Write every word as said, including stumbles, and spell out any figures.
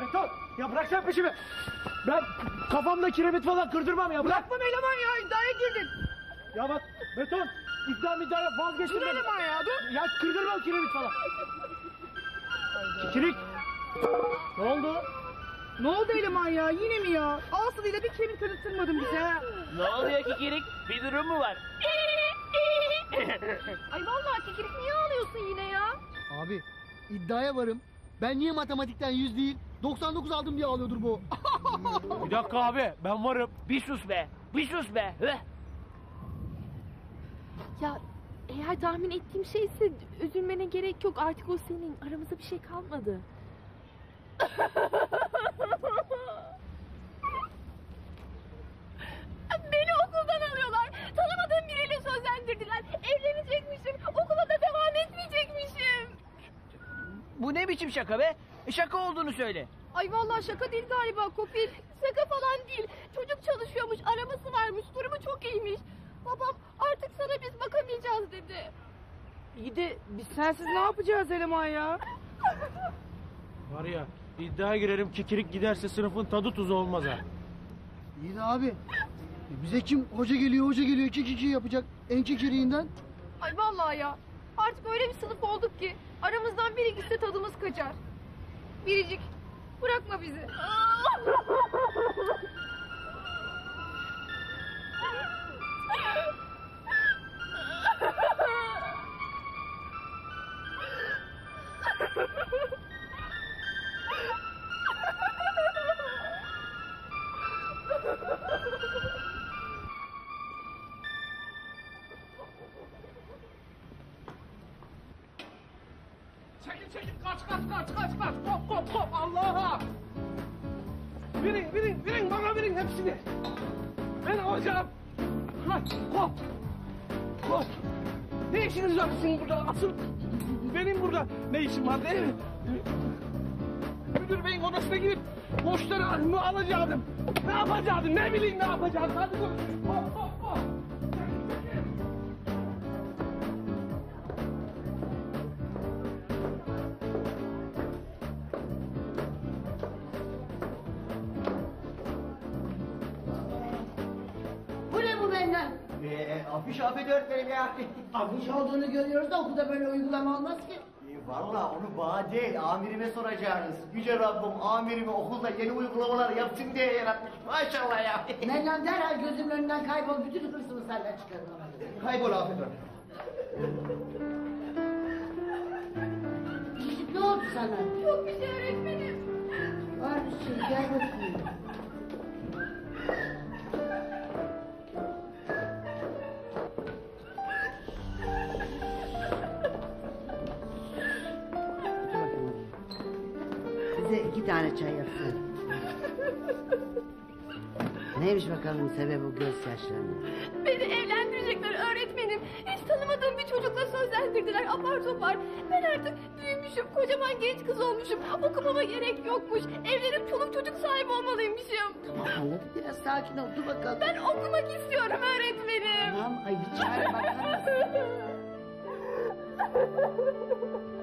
Beton! Ya bırak sen peşimi! Ben kafamda kiremit falan kırdırmam ya, bırak! Bırakmam eleman ya, iddiaya girdin. Ya bak Beton! İddia iddia vazgeçtim Dur ben. eleman ya, dur. Ya kırdırmam kiremit falan. Kikirik! Ne oldu? Ne oldu eleman ya, yine mi ya? Ağzıyla bir kemik kırıttırmadın bize ha. Ne oluyor Kikirik? Bir durum mu var? Ay vallahi Kikirik niye ağlıyorsun yine ya? Abi iddiaya varım. Ben niye matematikten yüz değil doksan dokuz aldım diye ağlıyordur bu. Bir dakika abi, ben varım. Bir sus be. Bir sus be. Hıh. Ya eğer tahmin ettiğim şeyse üzülmene gerek yok. Artık o senin. Aramızda bir şey kalmadı. Beni okuldan alıyorlar. Tanımadığım biriyle sözlendirdiler. Evlenecekmişim. Okula da devam etmeyecekmişim. Bu ne biçim şaka be? E, şaka olduğunu söyle. Ay vallahi şaka değil galiba Kopil. Şaka falan değil. Çocuk çalışıyormuş, araması varmış, durumu çok iyiymiş. Babam artık sana biz bakamayacağız dedi. İyi de biz sensiz ne yapacağız eleman ya? Var ya, iddiaya girerim, Kikirik giderse sınıfın tadı tuzu olmaz ha. İyi de abi. e Bize kim hoca geliyor hoca geliyor iki kiki yapacak en kekiriğinden. Ay vallahi ya. Artık öyle bir sınıf olduk ki aramızdan biri gitse tadımız kaçar. Biricik bırakma bizi. Çekil çekil, kaç kaç kaç kaç kaç, hop hop hop, Allah'a! Verin verin verin, bana verin hepsini. Ben alacağım. Hadi hop hop. Ne işiniz var sizin burada? Asıl benim burada ne işim var değil mi? Müdür beyin odasına girip borçları mı alacaktım? Ne yapacaktım? Ne bileyim ne yapacaktım? Hadi koş. Hop hop hop. Bu ne bu benden? Ee, afiş afet öğretmenim ya. Afiş olduğunu görüyoruz da okulda böyle uygulama olmaz ki. Ee, Valla onu bana değil, amirime soracağınız. Yüce Rabbim amirimi okulda yeni uygulamalar yapsın diye yaratmış. Maşallah ya. Benden derhal gözümün önünden kaybol, bütün hırsımı senden çıkarın ona göre. Kaybol afet öğretmenim. Yusuf ne oldu sana? Yok bir şey öğretmenim. Var bir şey, gel bakayım. Bize iki tane çay yapsın. Neymiş bakalım sebebi bu gözyaşlarının? Beni evlendirecekler öğretmenim. Hiç tanımadığım bir çocukla sözlendirdiler apar topar. Ben artık büyümüşüm, kocaman genç kız olmuşum. Okumama gerek yokmuş. Evlenip çoluk çocuk sahibi olmalıymışım. Tamam anladım, biraz sakin ol, dur bakalım. Ben okumak istiyorum öğretmenim. Tamam, ay bir çare bakar mısın?